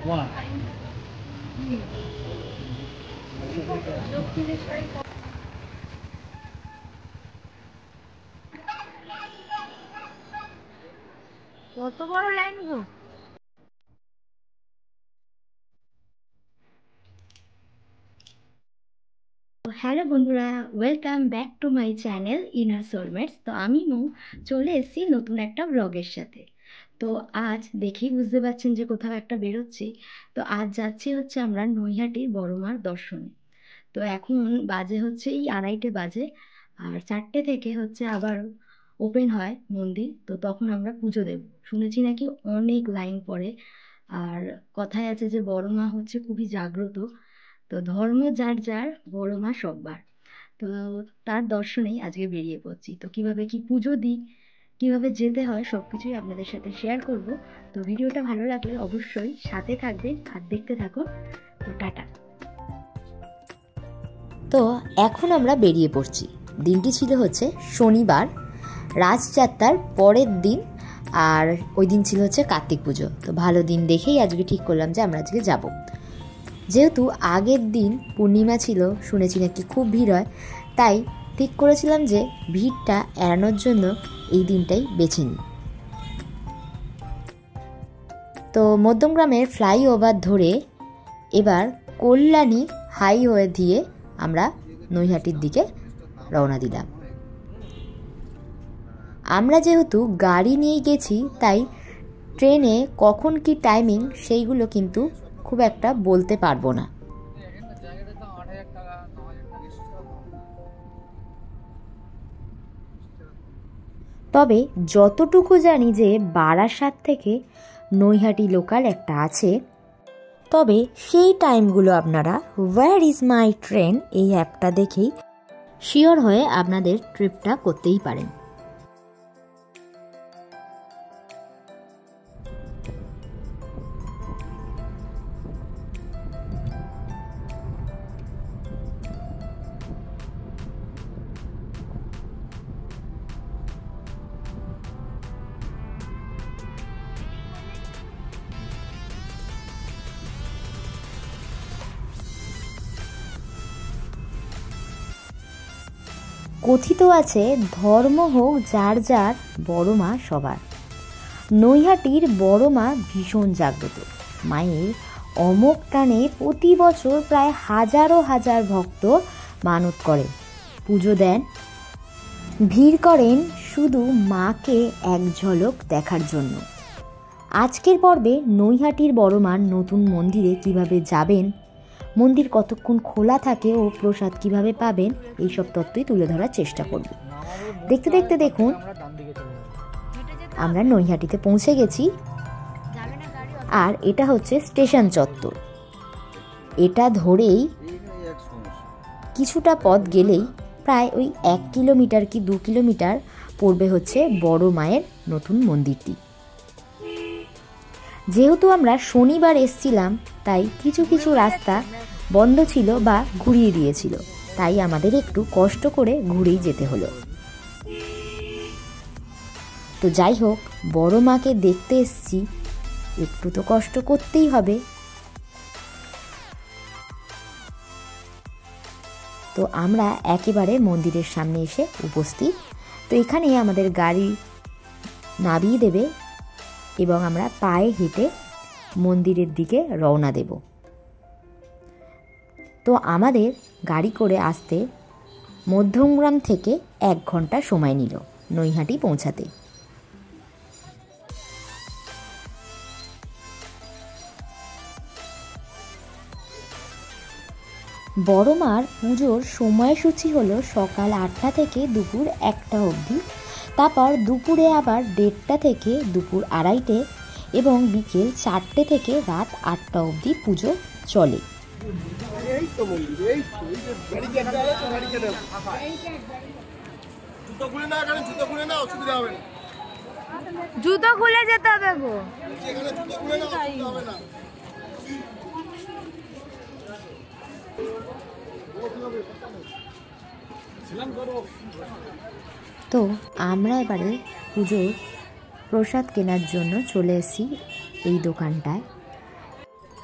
কত বড় লাইন গো। হ্যালো বন্ধুরা, welcome back to my channel inner soulmates. তো আমি চলে এসেছি নতুন একটা ব্লগের সাথে। তো আজ দেখেই বুঝতে পারছেন যে কোথাও একটা বেরোচ্ছি। তো আজ যাচ্ছি হচ্ছে আমরা নৈহাটির বড় মার দর্শনে। তো এখন বাজে হচ্ছে এই 2:30 বাজে। আর 4টে থেকে হচ্ছে আবার ওপেন হয় মন্দির, তো তখন আমরা পুজো দেব। শুনেছি নাকি অনেক লাইন পড়ে। আর কথায় আছে যে বড় মা হচ্ছে খুবই জাগ্রত। তো ধর্ম যার যার, বড় মা সব্বার। তো তার দর্শনেই আজকে বেরিয়ে পড়ছি। তো কিভাবে কি পুজো দিই, কিভাবে যেতে হয়, সবকিছুই আপনাদের সাথে শেয়ার করব। তো ভিডিওটা ভালো লাগলে অবশ্যই সাথে থাকবেন আর দেখতে থাকুন। তো টাটা। তো এখন আমরা বেরিয়ে পড়ছি। দিনটি ছিল হচ্ছে শনিবার, রাজযাত্রার পরের দিন। আর ওই দিন ছিল হচ্ছে কার্তিক পুজো। তো ভালো দিন দেখেই আজকে ঠিক করলাম যে আমরা আজকে যাব। যেহেতু আগের দিন পূর্ণিমা ছিল, শুনেছি নাকি খুব ভিড় হয়, তাই ঠিক করেছিলাম যে ভিড়টা এড়ানোর জন্য এই দিনটাই বেছে নিই। তো মধ্যমগ্রামের ফ্লাইওভার ধরে এবার কল্যাণী হাইওয়ে দিয়ে আমরা নৈহাটির দিকে রওনা দিলাম। আমরা যেহেতু গাড়ি নিয়ে গেছি, তাই ট্রেনে কখন কি টাইমিং সেইগুলো কিন্তু খুব একটা বলতে পারবো না। তবে যতটুকু জানি যে বারাসাত থেকে নৈহাটি লোকাল একটা আছে। তবে সেই টাইমগুলো আপনারা হোয়ার ইজ মাই ট্রেন এই অ্যাপটা দেখেই শিওর হয়ে আপনাদের ট্রিপটা করতেই পারেন। কথিত আছে, ধর্ম হোক যার যার, বড় মা সবার। নৈহাটির বড় মা ভীষণ জাগ্রত। মায়ের অমোঘ টানে প্রতি বছর প্রায় হাজারো হাজার ভক্ত মানত করেন, পুজো দেন, ভিড় করেন শুধু মাকে এক ঝলক দেখার জন্য। আজকের পর্বে নৈহাটির বড় মার নতুন মন্দিরে কিভাবে যাবেন, মন্দির কতক্ষণ খোলা থাকে ও প্রসাদ কিভাবে পাবেন, এইসব তথ্যই তুলে ধরার চেষ্টা করব। দেখতে দেখতে দেখুন আমরা নৈহাটিতে পৌঁছে গেছি। আর এটা হচ্ছে স্টেশন চত্বর। এটা ধরেই কিছুটা পথ গেলেই প্রায় ওই 1 কিলোমিটার কি 2 কিলোমিটার পড়বে হচ্ছে বড় মায়ের নতুন মন্দিরটি। যেহেতু আমরা শনিবার এসছিলাম, তাই কিছু কিছু রাস্তা বন্ধ ছিল বা ঘুরিয়ে দিয়েছিল, তাই আমাদের একটু কষ্ট করে ঘুরেই যেতে হলো। তো যাই হোক, বড় মাকে দেখতে এসছি, একটু তো কষ্ট করতেই হবে। তো আমরা একেবারে মন্দিরের সামনে এসে উপস্থিত। তো এখানে আমাদের গাড়ি নামিয়ে দেবে এবং আমরা পায়ে হেঁটে মন্দিরের দিকে রওনা দেব। তো আমাদের গাড়ি করে আসতে মধ্যমগ্রাম থেকে 1 ঘন্টা সময় নিল নৈহাটি পৌঁছাতে। বড় মার পুজোর সময়সূচি হলো সকাল 8টা থেকে দুপুর 1টা অবধি, তারপর দুপুরে আবার 1:30 থেকে দুপুর 2:30 এবং বিকেল 4টে থেকে রাত 8টা অবধি পুজো চলে। জুতো খুলে যেতে হবে গো। তো আমরা এবারে পুজোর প্রসাদ কেনার জন্য চলে এসেছি এই দোকানটায়।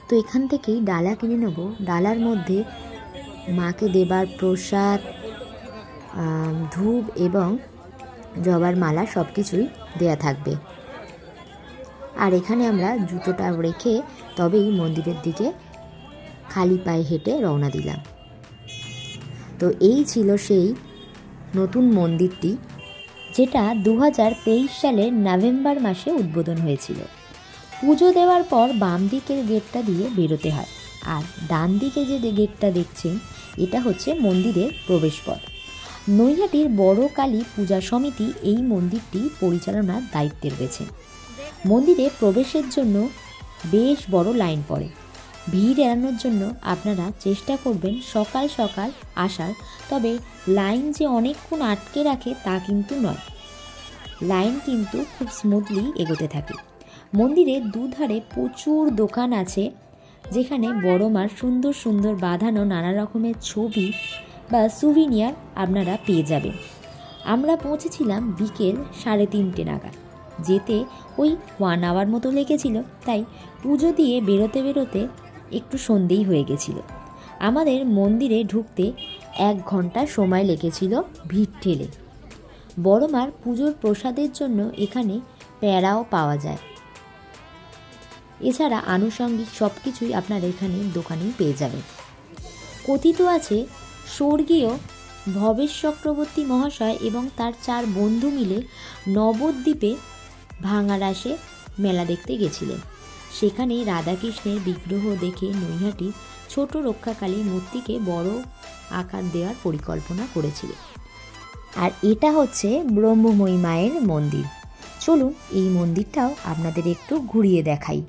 তো এখান থেকেই ডালা কিনে নেব। ডালার মধ্যে মাকে দেবার প্রসাদ, ধূপ এবং জবার মালা সব কিছুই দেয়া থাকবে। আর এখানে আমরা জুতোটা রেখে তবেই মন্দিরের দিকে খালি পায়ে হেঁটে রওনা দিলাম। তো এই ছিল সেই নতুন মন্দিরটি, যেটা 2023 সালের নভেম্বর মাসে উদ্বোধন হয়েছিল। পুজো দেওয়ার পর বাম দিকের গেটটা দিয়ে বেরোতে হয়, আর ডান দিকে যে গেটটা দেখছেন এটা হচ্ছে মন্দিরের প্রবেশপথ। নৈহাটির বড় কালী পূজা সমিতি এই মন্দিরটি পরিচালনার দায়িত্বে রয়েছে। মন্দিরে প্রবেশের জন্য বেশ বড় লাইন পড়ে। ভিড় এড়ানোর জন্য আপনারা চেষ্টা করবেন সকাল সকাল আসার, তবে লাইন যে অনেকক্ষণ আটকে রাখে তা কিন্তু নয়, লাইন কিন্তু খুব স্মুথলি এগোতে থাকে। মন্দিরে দুধারে প্রচুর দোকান আছে, যেখানে বড় মার সুন্দর সুন্দর বাঁধানো নানা রকমের ছবি বা সুভিনিয়ার আপনারা পেয়ে যাবেন। আমরা পৌঁছেছিলাম বিকেল 3:30 নাগাদ। যেতে ওই 1 আওয়ার মতো লেগেছিল, তাই পুজো দিয়ে বেরোতে বেরোতে একটু সন্ধেই হয়ে গেছিল। আমাদের মন্দিরে ঢুকতে 1 ঘন্টা সময় লেগেছিল ভিড় ঠেলে। বড় মার পুজোর প্রসাদের জন্য এখানে প্যাড়াও পাওয়া যায়। এছাড়া আনুষঙ্গিক সব কিছুই আপনারা এখানে দোকানেই পেয়ে যাবেন। কথিত আছে স্বর্গীয় ভবেশ চক্রবর্তী মহাশয় এবং তার 4 বন্ধু মিলে নবদ্বীপে ভাঙাড়াসে মেলা দেখতে গেছিলেন। সেখানে রাধাকৃষ্ণের বিগ্রহ দেখে নৈহাটি ছোট রক্ষাকালী মূর্তিকে বড় আকার দেওয়ার পরিকল্পনা করেছিলেন। আর এটা হচ্ছে ব্রহ্মময়ী মায়ের মন্দির। চলুন এই মন্দিরটাও আপনাদের একটু ঘুরিয়ে দেখাই।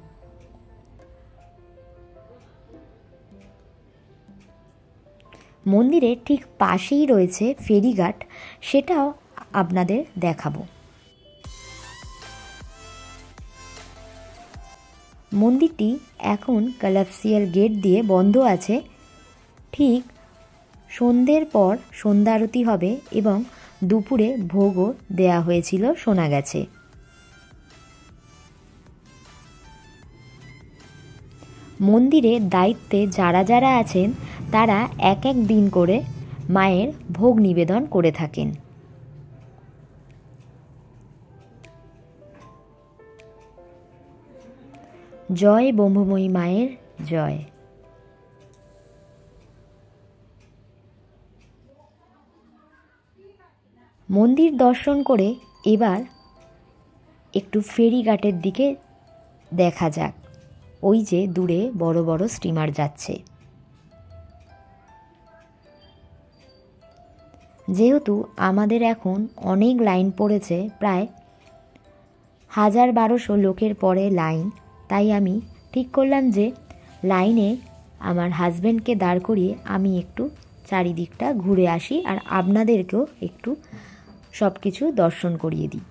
মন্দিরের ঠিক পাশেই রয়েছে ফেরিঘাট, সেটাও আপনাদের দেখাবো। মন্দিরটি এখন কলাপসিয়াল গেট দিয়ে বন্ধ আছে। ঠিক সন্ধ্যের পর সন্ধ্যা আরতি হবে এবং দুপুরে ভোগও দেয়া হয়েছিল শোনা গেছে। মন্দিরে দায়িত্বে যারা যারা আছেন তারা এক এক দিন করে মায়ের ভোগ নিবেদন করে থাকেন। জয় ব্রহ্মময়ী মায়ের জয়। মন্দির দর্শন করে এবার একটু ফেরিঘাটের দিকে দেখা যাক। ওই যে দূরে বড় বড় স্টিমার যাচ্ছে। যেহেতু আমাদের এখন অনেক লাইন পড়েছে, প্রায় 1000-1200 লোকের পরে লাইন, তাই আমি ঠিক করলাম যে লাইনে আমার হাজব্যান্ডকে দাঁড় করিয়ে আমি একটু চারিদিকটা ঘুরে আসি আর আপনাদেরকেও একটু সব কিছু দর্শন করিয়ে দিই।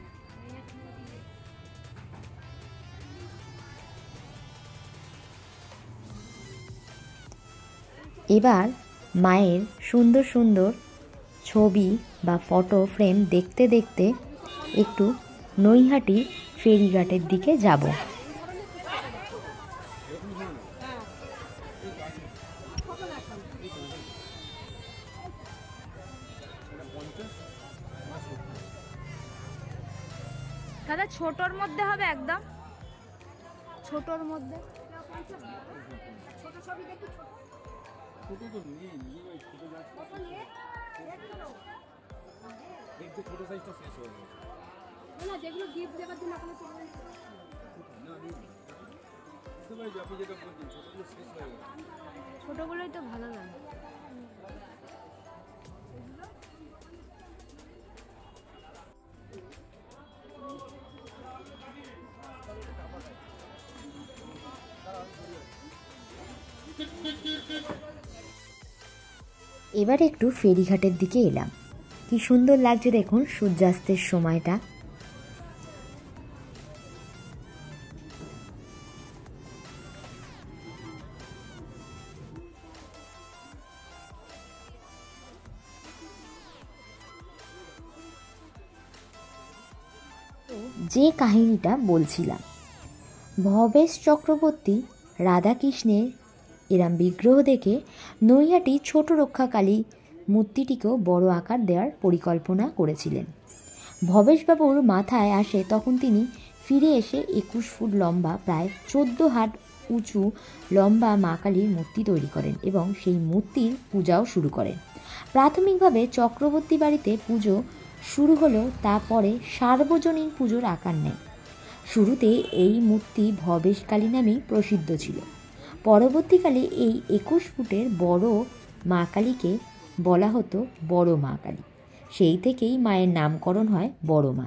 এবার মায়ের সুন্দর সুন্দর ছবি বা ফটো ফ্রেম দেখতে দেখতে একটু নৈহাটি ফেরিঘাটের দিকে যাব। দাদা ছোটর মধ্যে হবে, একদম ছোটর মধ্যে। ছোটগুলোই তো ভালো লাগে। এবার একটু ফেরিঘাটের দিকে এলাম। কি সুন্দর লাগছে দেখুন সূর্যাস্তের সময়টা। যে কাহিনীটা বলছিলাম, ভবেশ চক্রবর্তী রাধাকৃষ্ণের এরম বিগ্রহ দেখে নৈহাটি ছোট রক্ষাকালী মূর্তিটিকেও বড় আকার দেওয়ার পরিকল্পনা করেছিলেন। ভবেশবাবুর মাথায় আসে তখন তিনি ফিরে এসে 21 ফুট লম্বা, প্রায় 14 হাত উঁচু লম্বা মা কালীর মূর্তি তৈরি করেন এবং সেই মূর্তির পূজাও শুরু করেন। প্রাথমিকভাবে চক্রবর্তী বাড়িতে পুজো শুরু হলেও তারপরে সার্বজনীন পুজোর আকার নেয়। শুরুতে এই মূর্তি ভবেশকালী নামেই প্রসিদ্ধ ছিল। পরবর্তীকালে এই 21 ফুটের বড় মা কালীকে বলা হতো বড় মা কালী। সেই থেকেই মায়ের নামকরণ হয় বড় মা।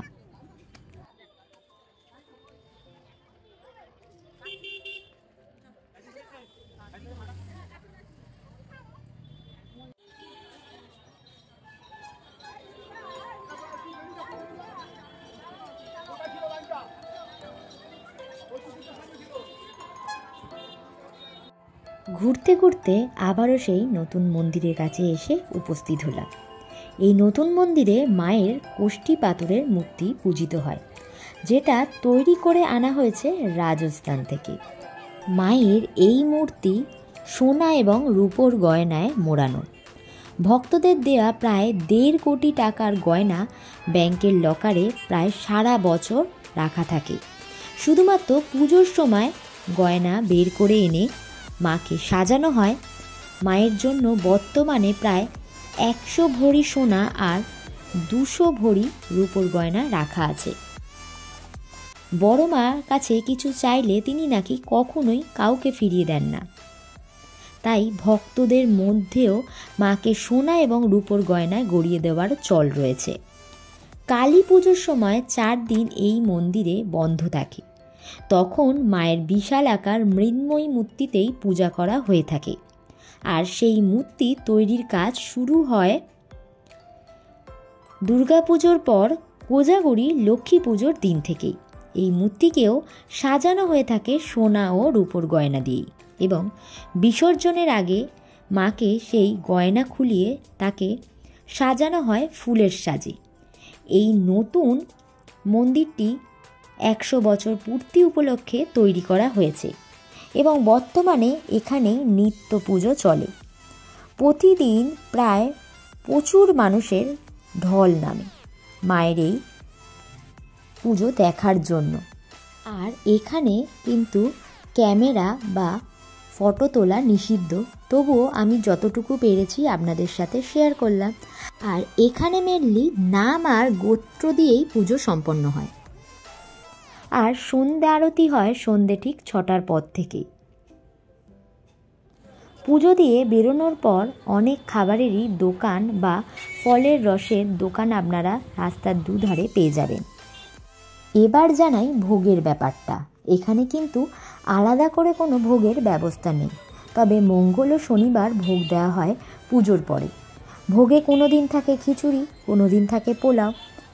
ঘুরতে ঘুরতে আবারও সেই নতুন মন্দিরের কাছে এসে উপস্থিত হলাম। এই নতুন মন্দিরে মায়ের কোষ্ঠী পাথরের মূর্তি পূজিত হয়, যেটা তৈরি করে আনা হয়েছে রাজস্থান থেকে। মায়ের এই মূর্তি সোনা এবং রূপোর গয়নায় মোড়ানো। ভক্তদের দেয়া প্রায় 1.5 কোটি টাকার গয়না ব্যাংকের লকারে প্রায় সারা বছর রাখা থাকে। শুধুমাত্র পুজোর সময় গয়না বের করে এনে মাকে সাজানো হয়। মায়ের জন্য বর্তমানে প্রায় 100 ভরি সোনা আর 200 ভরি রূপোর গয়না রাখা আছে। বড় মার কাছে কিছু চাইলে তিনি নাকি কখনোই কাউকে ফিরিয়ে দেন না। তাই ভক্তদের মধ্যেও মাকে সোনা এবং রূপোর গয়নায় গড়িয়ে দেওয়ার চল রয়েছে। কালী পুজোর সময় 4 দিন এই মন্দিরে বন্ধ থাকে। তখন মায়ের বিশাল আকার মৃন্ময়ী মূর্তিতেই পূজা করা হয়ে থাকে। আর সেই মূর্তি তৈরির কাজ শুরু হয় দুর্গাপুজোর পর কোজাগরি লক্ষ্মী পুজোর দিন থেকেই। এই মূর্তিকেও সাজানো হয়ে থাকে সোনা ও রূপোর গয়না দিয়েই এবং বিসর্জনের আগে মাকে সেই গয়না খুলিয়ে তাকে সাজানো হয় ফুলের সাজে। এই নতুন মন্দিরটি 100 বছর পূর্তি উপলক্ষে তৈরি করা হয়েছে এবং বর্তমানে এখানে নিত্য পুজো চলে। প্রতিদিন প্রায় প্রচুর মানুষের ঢল নামে মায়ের এই পুজো দেখার জন্য। আর এখানে কিন্তু ক্যামেরা বা ফটো তোলা নিষিদ্ধ, তবুও আমি যতটুকু পেরেছি আপনাদের সাথে শেয়ার করলাম। আর এখানে মেনলি নাম আর গোত্র দিয়েই পুজো সম্পন্ন হয়। আর সন্ধ্যা আরতি হয় সন্ধ্যে ঠিক 6টার পর থেকেই। পুজো দিয়ে বেরোনোর পর অনেক খাবারেরই দোকান বা ফলের রসের দোকান আপনারা রাস্তার দুধারে পেয়ে যাবেন। এবার জানাই ভোগের ব্যাপারটা। এখানে কিন্তু আলাদা করে কোনো ভোগের ব্যবস্থা নেই, তবে মঙ্গল ও শনিবার ভোগ দেওয়া হয় পুজোর পরে। ভোগে কোনো দিন থাকে খিচুড়ি, কোনো দিন থাকে পোলাও।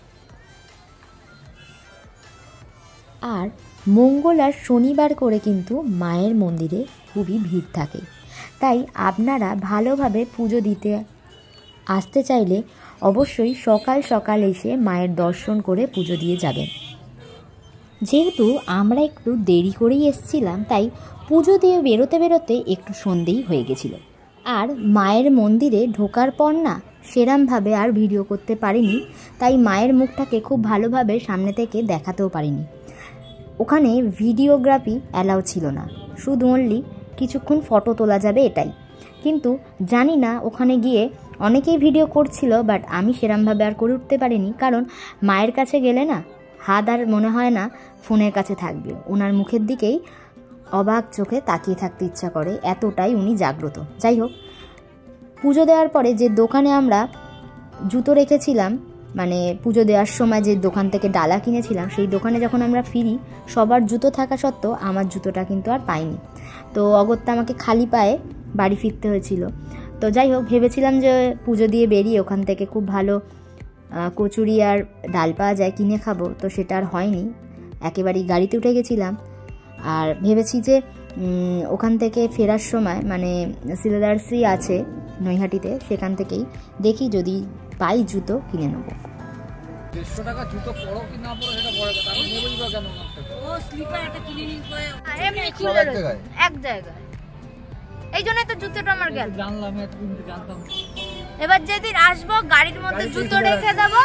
আর মঙ্গল আর শনিবার করে কিন্তু মায়ের মন্দিরে খুবই ভিড় থাকে। তাই আপনারা ভালোভাবে পুজো দিতে আসতে চাইলে অবশ্যই সকাল সকাল এসে মায়ের দর্শন করে পুজো দিয়ে যাবেন। যেহেতু আমরা একটু দেরি করেই এসেছিলাম, তাই পুজো দিয়ে বেরোতে বেরোতে একটু সন্ধেই হয়ে গেছিল। আর মায়ের মন্দিরে ঢোকার পর না সেরমভাবে আর ভিডিও করতে পারিনি, তাই মায়ের মুখটাকে খুব ভালোভাবে সামনে থেকে দেখাতেও পারিনি। ওখানে ভিডিওগ্রাফি অ্যালাউ ছিল না, শুধু অনলি কিছুক্ষণ ফটো তোলা যাবে এটাই। কিন্তু জানি না ওখানে গিয়ে অনেকেই ভিডিও করছিল, বাট আমি সেরমভাবে আর করে উঠতে পারিনি, কারণ মায়ের কাছে গেলে না হাত আর মনে হয় না ফোনের কাছে থাকবে। ওনার মুখের দিকেই অবাক চোখে তাকিয়ে থাকতে ইচ্ছা করে, এতটাই উনি জাগ্রত। যাই হোক, পুজো দেওয়ার পরে যে দোকানে আমরা জুতো রেখেছিলাম, মানে পুজো দেওয়ার সময় যে দোকান থেকে ডালা কিনেছিলাম, সেই দোকানে যখন আমরা ফিরি সবার জুতো থাকা সত্ত্বেও আমার জুতোটা কিন্তু আর পাইনি। তো অগত্যা আমাকে খালি পায়ে বাড়ি ফিরতে হয়েছিল। তো যাই হোক, ভেবেছিলাম যে পুজো দিয়ে বেরিয়ে ওখান থেকে খুব ভালো কচুরি আর ডাল পাওয়া যায়, কিনে খাবো। তো সেটা আর হয়নি, একেবারেই গাড়িতে উঠে গেছিলাম। আর ভেবেছি যে ওখান থেকে ফেরার সময় মানে সিলেদার্সি আছে নৈহাটিতে, সেখান থেকেই দেখি যদি পাই জুতো কিনে নেব। 150 টাকা জুতো পরো কি না পরো সেটা বড় কথা, আমি নেবই বা কেন আমার থেকে? ও স্লিপার একটা কিনে নিন করে এমনি সব খুলে এক রয়েছে জায়গায়? এক জায়গায়, এই জন্যই তো জুতোটা আমার গেল। জানলাম, এতদিন তো জানতাম না। এবার যেদিন আসবো গাড়ির মধ্যে গাড়িতেই জুতো খুলে রেখে দেবো।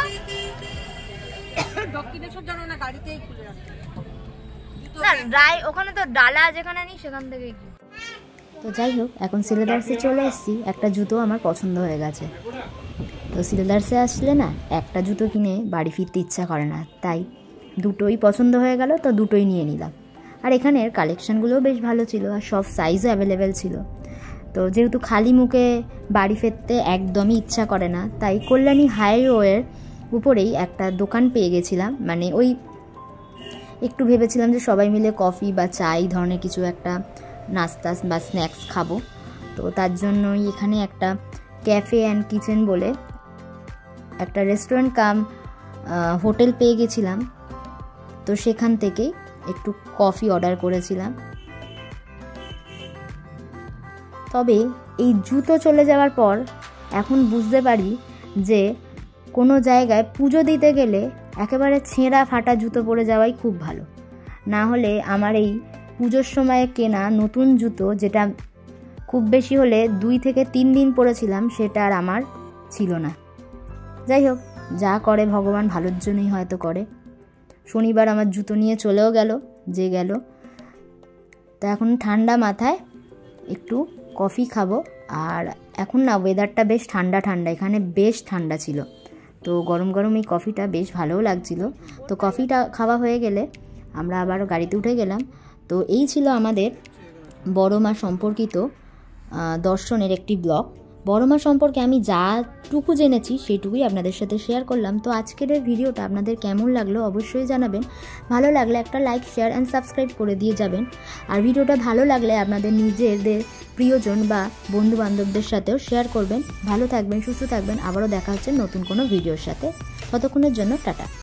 ডক্টর সব জানো না, গাড়িতেই খুলে রাখতে না ওখানে তো ডালা যেখানে নেই সেখান থেকে কি। তো যাই হোক, এখন সিলেদার্সে চলে এসেছি। একটা জুতো আমার পছন্দ হয়ে গেছে। তো সিলেদার্সে আসলে না একটা জুতো কিনে বাড়ি ফিরতে ইচ্ছা করে না, তাই দুটোই পছন্দ হয়ে গেল, তো দুটোই নিয়ে নিলাম। আর এখানের কালেকশানগুলোও বেশ ভালো ছিল, আর সব সাইজও অ্যাভেলেবেল ছিল। তো যেহেতু খালি মুখে বাড়ি ফিরতে একদমই ইচ্ছা করে না, তাই কল্যাণী হাইওয়ের উপরেই একটা দোকান পেয়ে গেছিলাম। মানে ওই একটু ভেবেছিলাম যে সবাই মিলে কফি বা চা এই ধরনের কিছু একটা নাস্তা বা স্ন্যাক্স খাবো। তো তার জন্যই এখানে একটা ক্যাফে অ্যান্ড কিচেন বলে একটা রেস্টুরেন্ট কাম হোটেল পেয়ে গেছিলাম। তো সেখান থেকেই একটু কফি অর্ডার করেছিলাম। তবে এই জুতো চলে যাওয়ার পর এখন বুঝতে পারি যে কোনো জায়গায় পুজো দিতে গেলে একেবারে ছেঁড়া ফাটা জুতো পরে যাওয়াই খুব ভালো। না হলে আমার এই পুজোর সময় কেনা নতুন জুতো, যেটা খুব বেশি হলে 2 থেকে 3 দিন পরেছিলাম, সেটা আর আমার ছিল না। যাই হোক, যা করে ভগবান ভালোর জন্যই হয়তো করে। শনিবার আমার জুতো নিয়ে চলেও গেল যে গেল। তো এখন ঠান্ডা মাথায় একটু কফি খাবো। আর এখন না ওয়েদারটা বেশ ঠান্ডা ঠান্ডা, এখানে বেশ ঠান্ডা ছিল। তো গরম গরম এই কফিটা বেশ ভালোও লাগছিল। তো কফিটা খাওয়া হয়ে গেলে আমরা আবারও গাড়িতে উঠে গেলাম। তো এই ছিল আমাদের বড় মা সম্পর্কিত দর্শনের একটি ব্লগ। বড় মা সম্পর্কে আমি যাটুকু জেনেছি সেইটুকুই আপনাদের সাথে শেয়ার করলাম। তো আজকের এই ভিডিওটা আপনাদের কেমন লাগলো অবশ্যই জানাবেন। ভালো লাগলে একটা লাইক, শেয়ার অ্যান্ড সাবস্ক্রাইব করে দিয়ে যাবেন। আর ভিডিওটা ভালো লাগলে আপনাদের নিজেদের প্রিয়জন বা বন্ধু বান্ধবদের সাথেও শেয়ার করবেন। ভালো থাকবেন, সুস্থ থাকবেন। আবারও দেখা হচ্ছে নতুন কোনো ভিডিওর সাথে। ততক্ষণের জন্য টাটা।